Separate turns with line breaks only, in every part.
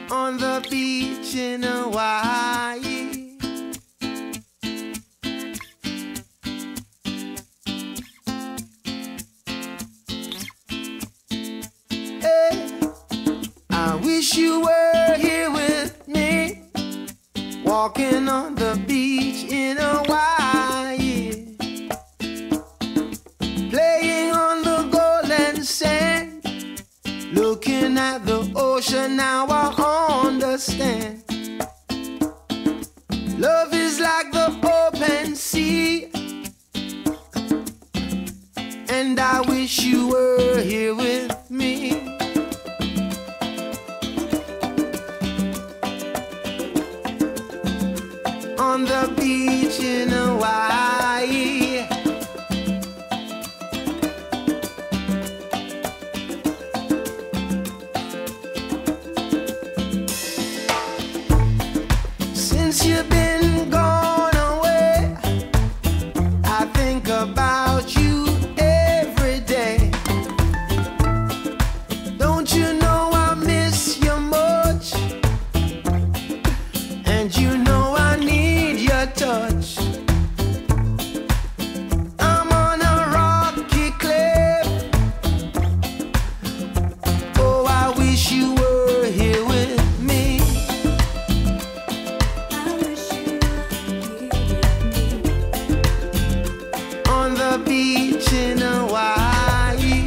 on the beach in Hawaii. Hey, I wish you were here with me, walking on the beach in Hawaii, playing on the golden sand, looking at the ocean. Now I understand. Love is like the open sea, and I wish you were here with me. On the beach in Hawaii. Since you've been gone away, I think about you every day. Don't you know I miss you much? And you know I need your touch. I'm on a rocky cliff. Oh, I wish you were here with me. On the beach in Hawaii.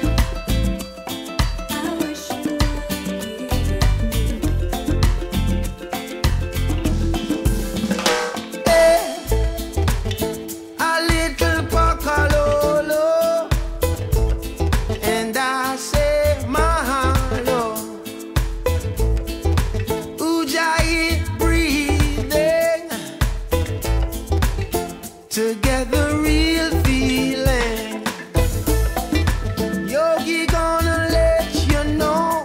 Hey, a little pocololo, and I say mahalo. Ujjayi breathing to get the real feeling. Yogi gonna let you know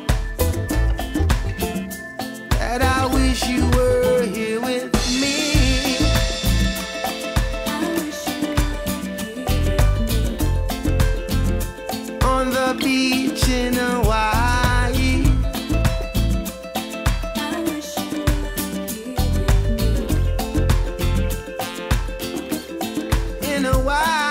that I wish you were here with me. On the beach in Hawaii. In Hawaii.